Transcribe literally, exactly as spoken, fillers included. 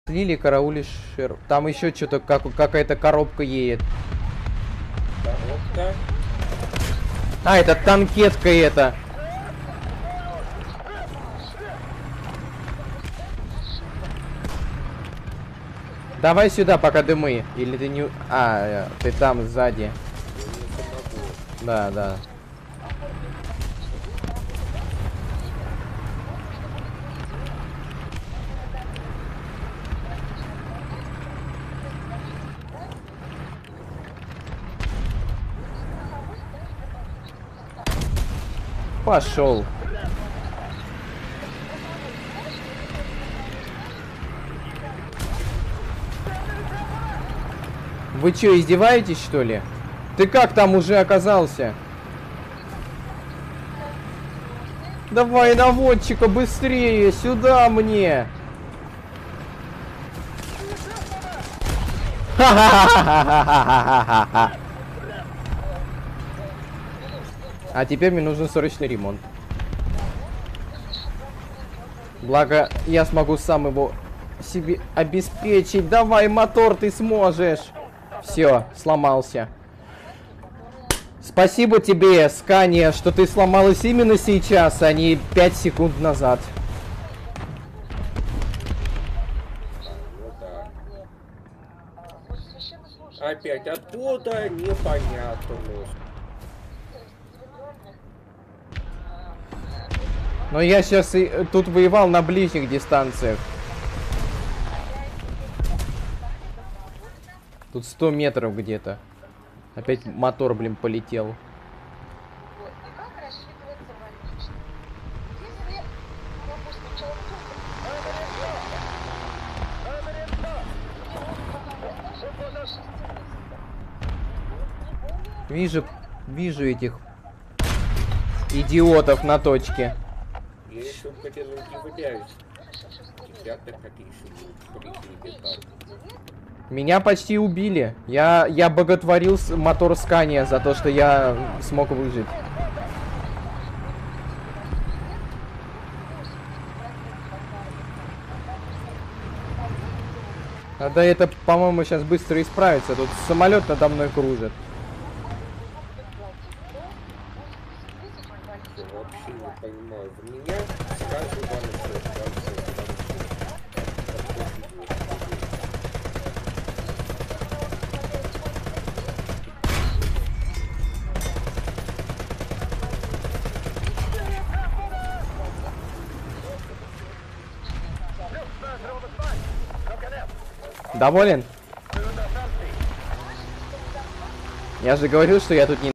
Слили, караулишь. Там еще что-то, как, какая-то коробка едет. Коробка. А, это танкетка это. Давай сюда, пока дымы. Или ты не... А, ты там сзади. Да, да. Пошел. Вы что, издеваетесь, что ли? Ты как там уже оказался? Давай, наводчика, быстрее, сюда мне. Ха-ха-ха-ха-ха-ха-ха-ха. А теперь мне нужен срочный ремонт. Благо, я смогу сам его себе обеспечить. Давай, мотор, ты сможешь. Все, сломался. Спасибо тебе, Скания, что ты сломалась именно сейчас, а не пять секунд назад. Опять откуда? Непонятно. Но я сейчас и тут воевал на ближних дистанциях. Тут сто метров где-то. Опять мотор, блин, полетел. Вижу, вижу этих идиотов на точке. Я еще хотел удивляюсь. Ребята, как еще прикрепить. Меня почти убили. Я, я боготворил мотор Скания за то, что я смог выжить. Надо это, по-моему, сейчас быстро исправиться. Тут самолет надо мной кружит. Вообще не понимаю. В меня сразу ванусы. Доволен? Я же говорил, что я тут не...